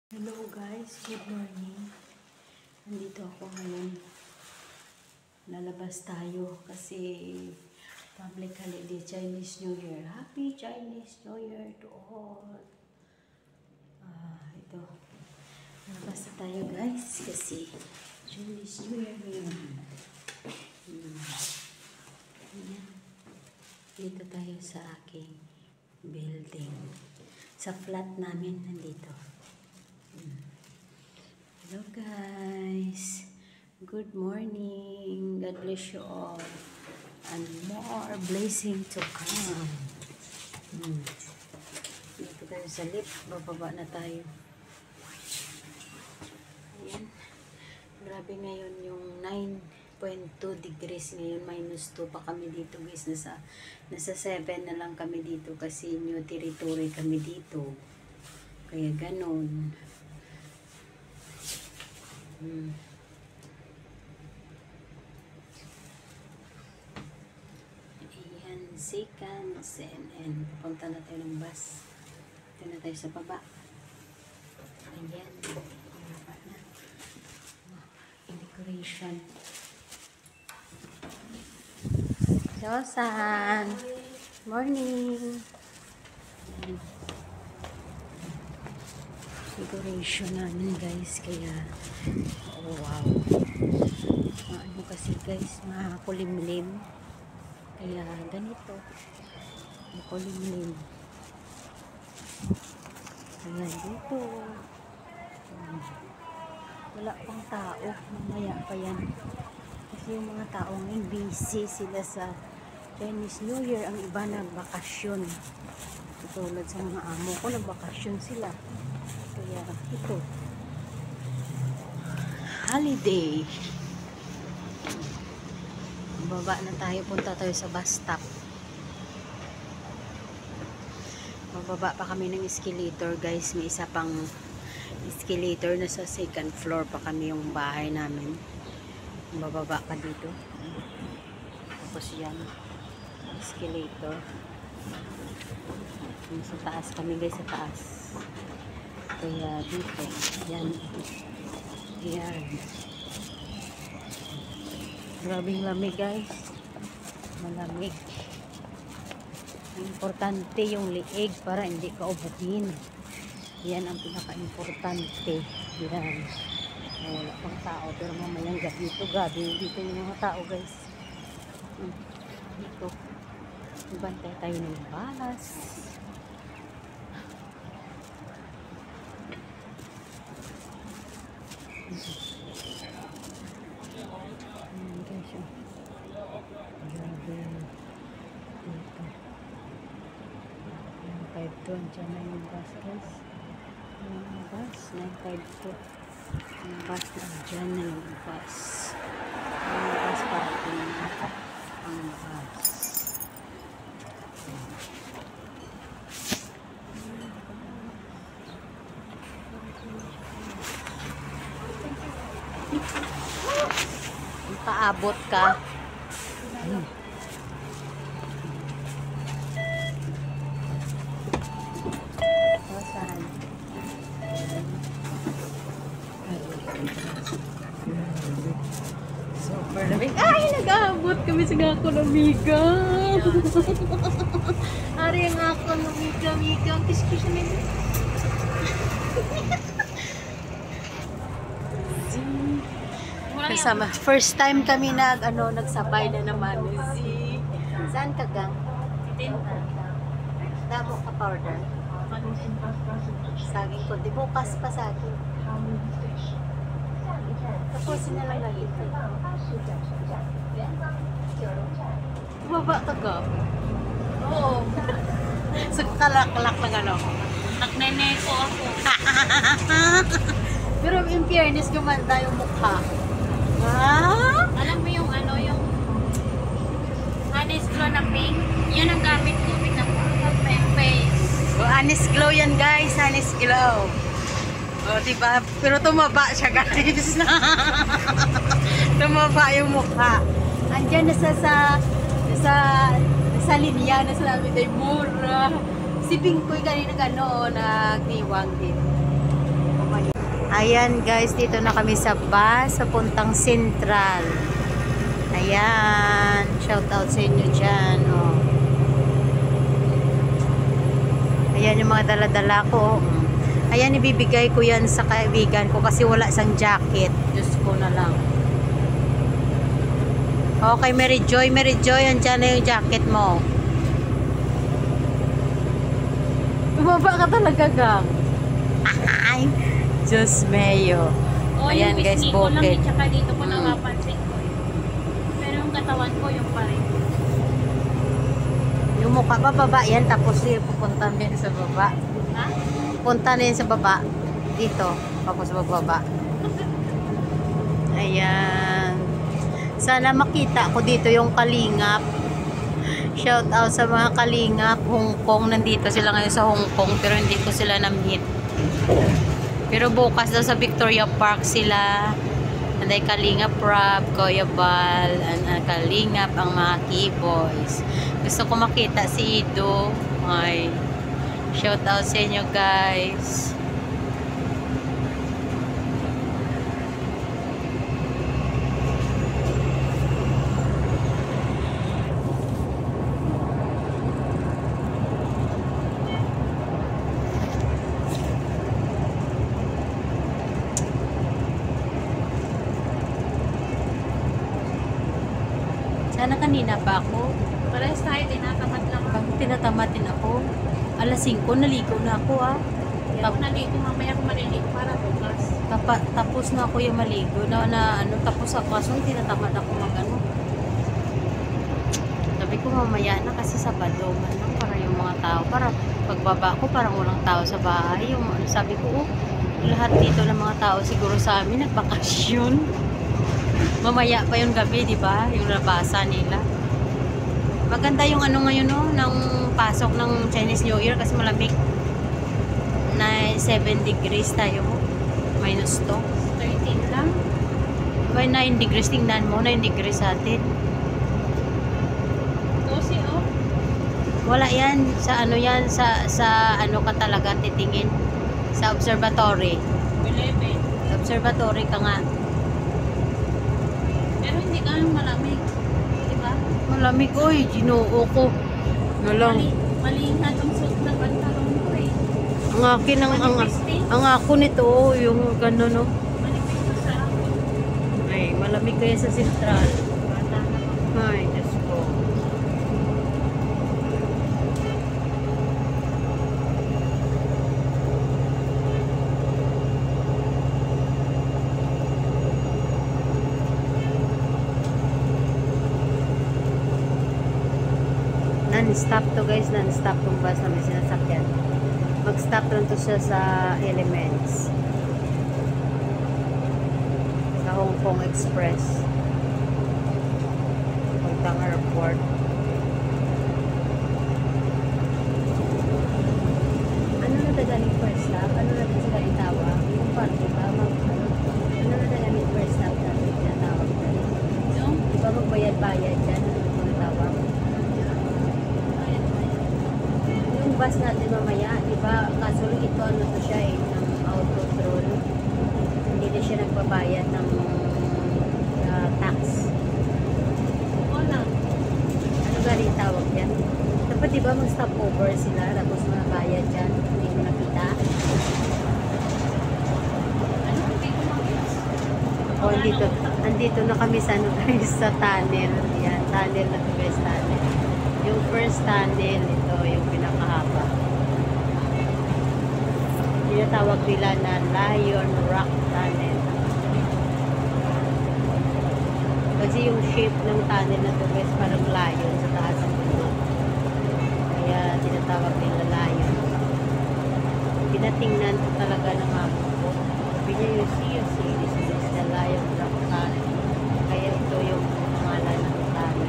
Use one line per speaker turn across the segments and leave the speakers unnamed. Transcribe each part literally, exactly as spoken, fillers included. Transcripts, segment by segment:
Hello guys, good morning. Nandito ako ngayon. Lalabas tayo kasi public holiday, Chinese New Year. Happy Chinese New Year to all. Ah, ito. Lalabas na tayo guys kasi Chinese New Year ngayon. Hmm. Ayan. Dito tayo sa aking building. Sa flat namin nandito. Hello guys, good morning, God bless you all, and more blessing to come. Hmm. Dito tayo sa lift, bababa na tayo. Ayan, grabe ngayon yung nine point two degrees ngayon, minus two pa kami dito guys, nasa, nasa seven na lang kami dito kasi new territory kami dito, kaya ganon. Hmm. Ayan, second and, and papunta na tayo ng bus. Ito na tayo sa baba. Ayan, baba na. Oh, decoration. Josan! Morning! Ayan. Decoration namin guys, kaya oh wow, ano kasi guys, makulimlim, kaya ganito makulimlim, kaya dito um, wala pang tao, mamaya pa yan kasi yung mga tao ngayon busy sila sa Chinese New Year, ang iba nagbakasyon, tulad sa mga amo ko nagbakasyon sila. Kaya ito, holiday. Baba na tayo, punta tayo sa bus stop. Mababa pa kami ng escalator guys, may isa pang escalator na sa second floor pa kami yung bahay namin. Bababa ka dito. Tapos yan, escalator. Sa taas kami guys, sa taas. Kaya dito, yan, yan, grabing lamig guys, malamig. Importante yung liig para hindi ka ubukin, yan ang pinaka-importante. Yan, wala pang tao pero mamayang gabi dito, gabi dito yung mga tao guys. Dito, bantay tayo ng balas. Ayan guys, oh. Grabe dito. nine five two, andyan na yung bus guys. Yung bus, nine five two. Yung bus, andyan na yung bus. Yung bus parking. Ang bus. Paabot ka. Hmm. Saan? Super lamig. Ay, nag-aabot kami sa ngako ng miga. Ari ang ngako ng miga, miga. Kiss-kiss nila. Kasama. First time kami nag ano nagsabay na naman si saan ka gang? Damo ka powder. Saging ko di bukas pa sa akin. Tapos na lang lagi. Baba ka ga? Oo. So kalak-kalak lang ano.
Nagnene ko ako.
Pero in fairness gumanda yung mukha. Ah?
Alam mo yung ano, yung Honest Glow na pink? Yun ang gamit ko. Tingnan mo. Face.
Oh, Honest Glow yan guys. Honest Glow. Oh, diba? Pero tumaba siya guys. Tumaba yung mukha. Andyan na sa sa sa, sa linya na sa namin tayo mura. Si Pingkoy kanina gano'n nagniwang din. Oh my Ayan guys, dito na kami sa bus, sa puntang Central. Ayan, shout out sa inyo dyan. Oh. Ayan yung mga dala-dala ko. Ayan, ibibigay ko yan sa kaibigan ko kasi wala isang jacket. Diyos ko na lang. Okay, Mary Joy, Mary Joy, andyan na yung jacket mo. Bumaba ka talaga, gang. Ay, Diyos mayo.
Oh,
Ayan
yung
guys,
pisngi ko lang
bukid.
eh, tsaka dito ko
Mm.
napapansin ko eh. Pero yung katawan ko, yung pa rin.
Yung mukha pa baba yan, tapos yung pupunta din sa baba.
Ha?
Punta na yun sa baba. Dito, tapos bababa. Ayan. Sana makita ko dito yung Kalingap. Shout out sa mga Kalingap, Hong Kong. Nandito sila ngayon sa Hong Kong, pero hindi ko sila na-meet. Pero bukas daw sa Victoria Park sila. Anday Kalingap Rob, Kuya Bal, and uh, Kalingap ang mga keyboys. Gusto ko makita si Ido. Ay, shout out sa inyo guys. Sana kanina pa ako.
Parehas tayo, tinatamad lang ako.
Bakit tinatamatin ako? Alas singko, naligo na ako ah.
Kaya ako naligo, mamaya ako maliligo para bukas.
Tapa, tapos na ako yung maligo. Na, na ano, tapos ako. Kaso tinatamad ako mag ano. Sabi ko mamaya na kasi Sabado man lang para yung mga tao. Para pagbaba ko parang walang tao sa bahay. Yung, ano, sabi ko, oh, lahat dito ng mga tao siguro sa amin nagbakasyon. Mamaya pa yung gabi, di ba? Yung labasa nila. Maganda yung ano ngayon, no? Ng pasok ng Chinese New Year kasi malamig. Na seven degrees tayo. Minus two.
thirteen lang.
By nine degrees, tingnan mo. nine degrees sa atin.
twelve oh.
Wala yan. Sa ano yan? Sa, sa ano ka talaga titingin? Sa observatory.
eleven.
Sa observatory ka nga.
Pero hindi ka malamig. Diba?
Malamig, oy. Ginoo ko. Nalang.
Mali, mali nga itong suit ng pantalon ko eh.
Ang akin, ang, ang, ang ako nito, oh, yung gano'n, no?
Manipis ko sa akin.
Ay, malamig kaya sa Central.
Bata na ako.
Ay, Diyos ko. Non-stop to guys, non-stop tong bus na may sinasakyan. Mag-stop lang to siya sa Elements. Sa Hong Kong Express. Puntang airport. Ano na dagaling first stop? Ano na din sila itawag? Yung parang diba? Mag, ano, ano na dagaling first stop natin tinatawag na rin?
Yung?
Diba magbayad-bayad dyan? Ano na tinatawag? Yung bus natin mamaya, diba? Kaso ito ano to siya eh, ng auto roll. Hindi na siya nagbabayad ng uh, tax.
Wala.
Ano galing tawag yan? Dapat diba mag-stop over sila tapos mabayad dyan? Hindi mo nakita?
Ano? Hindi ko mag-gets.
O, andito, andito na kami sa ano guys, sa tunnel. Yan, tunnel na to guys, tunnel. Yung first tunnel, ito yung pinakahaba. Tinatawag nila na Lion Rock Tunnel. Kasi yung shape ng tunnel na to guys, parang lion sa taas ng bundok. Kaya tinatawag nila lion. Pinatingnan ko talaga ng amo ko. Sabi niya yung see, you see, this is the Lion Rock Tunnel. Kaya ito yung pangalan ng tunnel.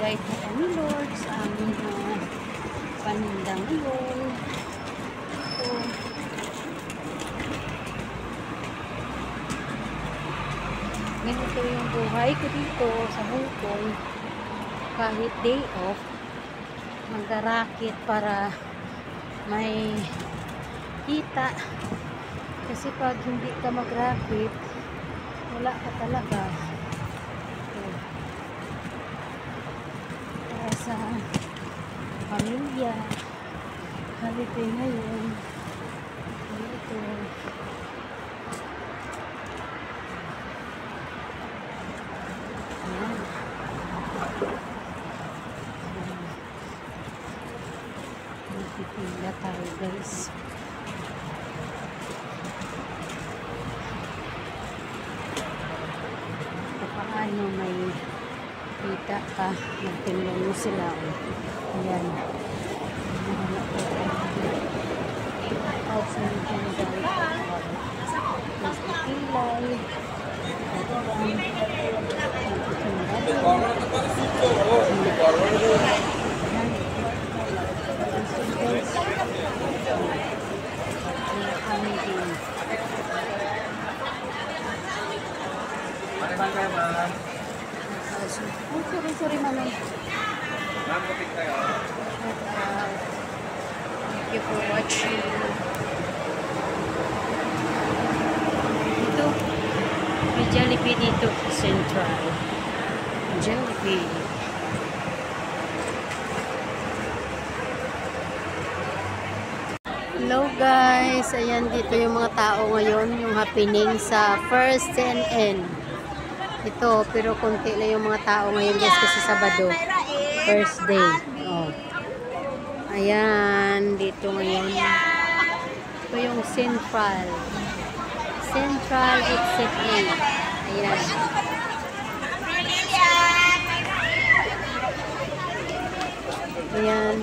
nagbigay po kami Lord sa aming uh, paninda ngayon. So, ganito yung buhay ko dito sa Hong Kong. Kahit day off, mag-racket para may kita. Kasi pag hindi ka mag-racket, wala ka talaga. So, para sa pamilya, holiday ngayon. Dito. Ayan. Nagpipila tayo guys. Paano may kita ka, magtinlong mo sila. Ayan. House ng Pindal. Mas ikilay. Oh, sorry, sorry, Manong. Thank you for watching. Ito, may Jollibee dito sa Central. Jollibee. Hello guys, ayan dito yung mga tao ngayon, yung happening sa First C N N. Ito, pero konti na yung mga tao ngayon guys kasi Sabado. First day. Oh. Ayan, dito ngayon. Ito yung Central. Central Exit A. Ayan. Ayan.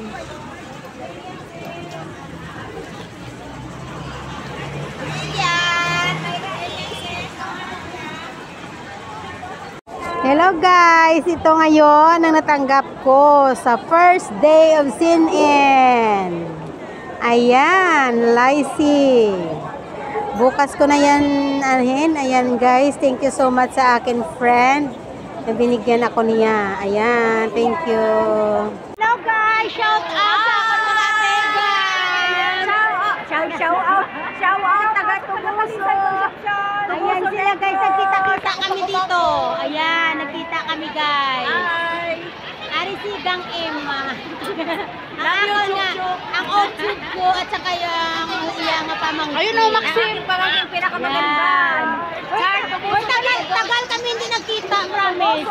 Hello guys, ito ngayon ang natanggap ko sa first day of C N N. Ayan, Lycee. Bukas ko na yan ahin. Ayan guys, thank you so much sa akin friend na binigyan ako niya. Ayan, thank you. Hello guys, shout out sa ako natin guys. Shout, shout out, shout out, taga-Tubuso. Ayan sila guys, nagkita-kita kami dito. Ayan, nagkita kami guys. Hi! Ari si Gang Emma. Ang ako nga, ang outfit ko at saka yung iyang pamangkin. Ayun o, Maxim, parang yung pinakamaganda. Uy, tagal, tagal kami hindi nagkita, promise.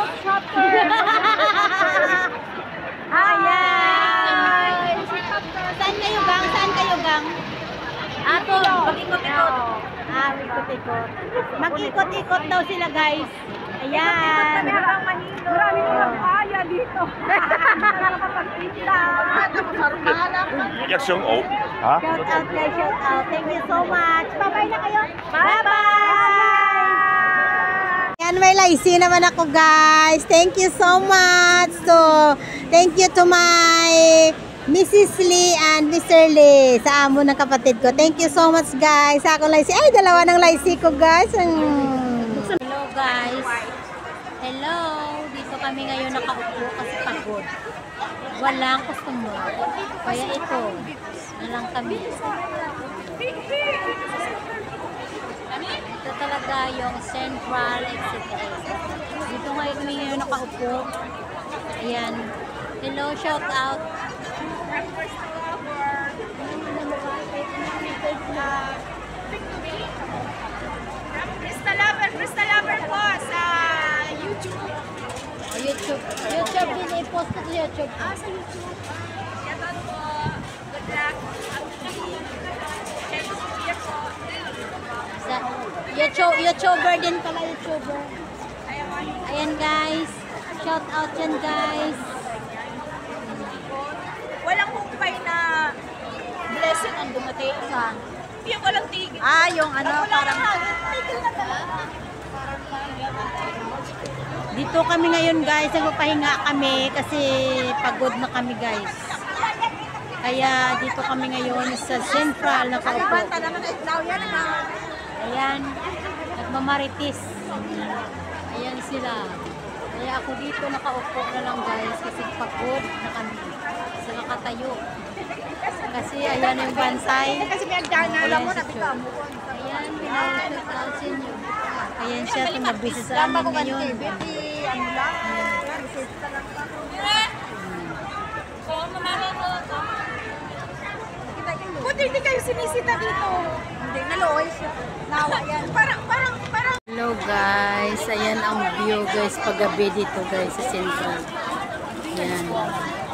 Ayan. Saan kayo gang? Saan kayo gang? Ato, mag-ikot-ikot. Ah, ikot-ikot. Mag-ikot-ikot daw sila guys. Ayan.
Marami naman kaya dito.
Reaction O. Ha?
Shout out guys, shout out. Thank you so much. Bye-bye na kayo. Bye-bye. Yan, may Lycee naman ako guys. Thank you so much. So, thank you to my Missus Lee and Mister Lee sa amo ng kapatid ko. Thank you so much guys. Sa ako Lycee. Ay, dalawa ng Lycee ko guys. Hello guys. Hello. Dito kami ngayon nakaupo kasi pagod. Walang customer. Kaya ito. Na lang kami. Ito talaga yung Central Exit A. Dito ngayon kami ngayon nakaupo. Ayan. Hello, shout out.
Krista Lover, Krista Lover po sa YouTube.
Oh, YouTube. YouTube din i-post ko sa YouTube.
Ah, sa YouTube. Shout out po. Good luck.
Sa YouTube, YouTuber din pala, YouTuber. Ayan guys. Shout out yan guys.
Walang humpay na blessing ang dumating.
Saan?
Yung walang tigil.
Ah, yung ano,
Wala
parang
na. Tigil na talaga.
Dito kami ngayon guys, nagpapahinga kami kasi pagod na kami guys. Kaya dito kami ngayon sa Central na paupo. Ayan, nagmamaritis. Ayan sila. Kaya ako dito nakaupo na lang guys kasi pagod na kami. Sa nakatayo. Kasi ayan yung bansay.
Kasi may agdana mo na
siya. Ayan, pinag-shout out sa inyo. Ayan siya, tumabisa sa amin ngayon.
Ano lang? Resista lang pa. Buti hindi kayo sinisita dito. Hindi, naloy siya. Nawa yan. Parang, parang, parang.
Hello guys, ayan ang view guys paggabi dito guys sa Central. Ayan.